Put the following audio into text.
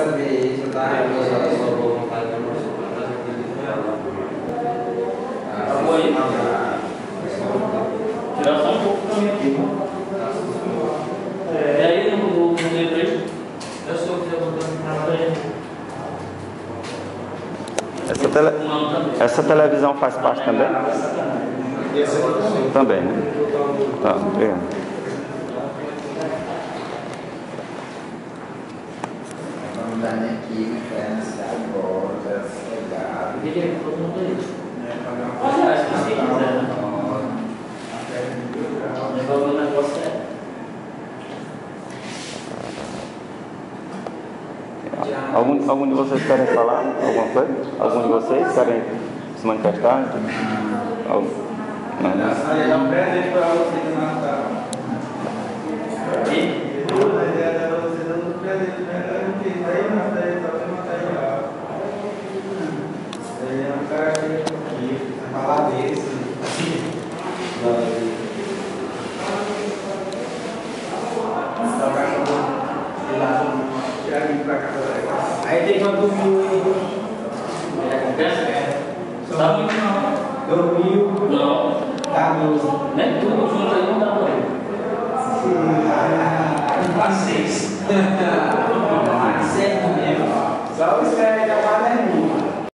vez, eu tava a sua boa vontade de almoçar para casa aqui de ela. Acabou aí? Tirar só um pouco para mim aqui. E aí, no D3, eu sou o que eu vou dar para ele. Essa televisão faz parte também? Também, né? Tá, obrigado. Vamos dar aqui, agora, O que ele falou todo mundo aí? Olha, acho que se quiser, né? O negócio é. Algum de vocês querem falar alguma coisa? Algum de vocês querem se manifestar? Não. É um presente para você de Natal. A ideia era você dando um presente, né? Eu não quis, daí eu matei, só que eu matei lá. Daí é um cara que falar desse. Aí tem uma dormiu. Tá muito mal. Dormiu. Não. Tá no. Nem tudo junto aí não dá pra ver. Vocês.